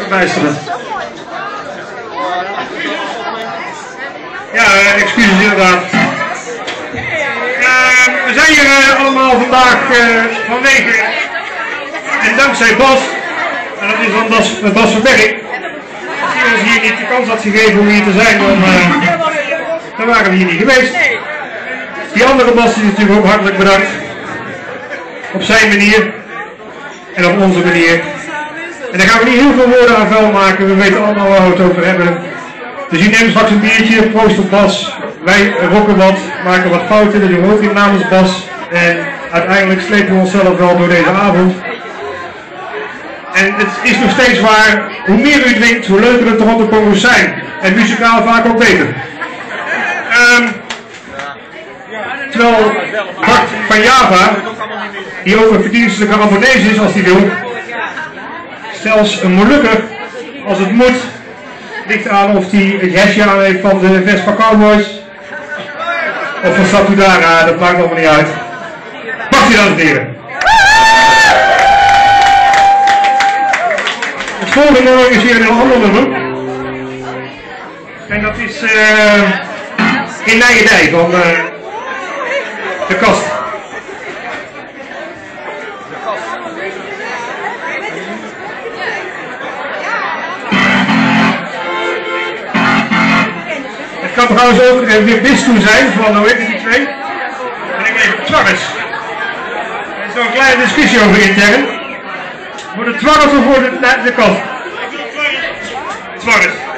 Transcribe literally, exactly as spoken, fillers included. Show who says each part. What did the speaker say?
Speaker 1: luisteren. Ja, uh, excuses inderdaad. Uh, we zijn hier uh, allemaal vandaag uh, vanwege en dankzij Bas, en dat is van Bas, Bas van Berg, die ons hier niet de kans had gegeven om hier te zijn, dan, uh, dan waren we hier niet geweest. Die andere Bas is natuurlijk ook hartelijk bedankt. Op zijn manier en op onze manier. En daar gaan we niet heel veel woorden aan vuil maken, we weten allemaal waar we het over hebben. Dus hier nemen straks een biertje, proost op Bas. Wij rocken wat, maken wat fouten, dat doen we ook in namens Bas. En uiteindelijk slepen we onszelf wel door deze avond. En het is nog steeds waar, hoe meer u drinkt, hoe leuker de Toronto Congo's zijn. En muzikaal vaak ook beter. Um, terwijl Bart van Java, die ook een verdienstelijke abonnees is als hij wil, zelfs een Molukker, als het moet, ligt aan of hij het hesje aan heeft van de Vespa Cowboys of van Satudara, dat maakt allemaal niet uit. Mag je dames en heren. Het volgende nummer is weer een ander nummer. En dat is uh, In Nijenij van uh, De Kast. Het kan trouwens ook uh, weer Bistoe zijn van, hoe heet het die twee? En ik even Twarres. Er is nog een kleine discussie over intern. Voor de Twarres of voor de, de Kast? Twarres.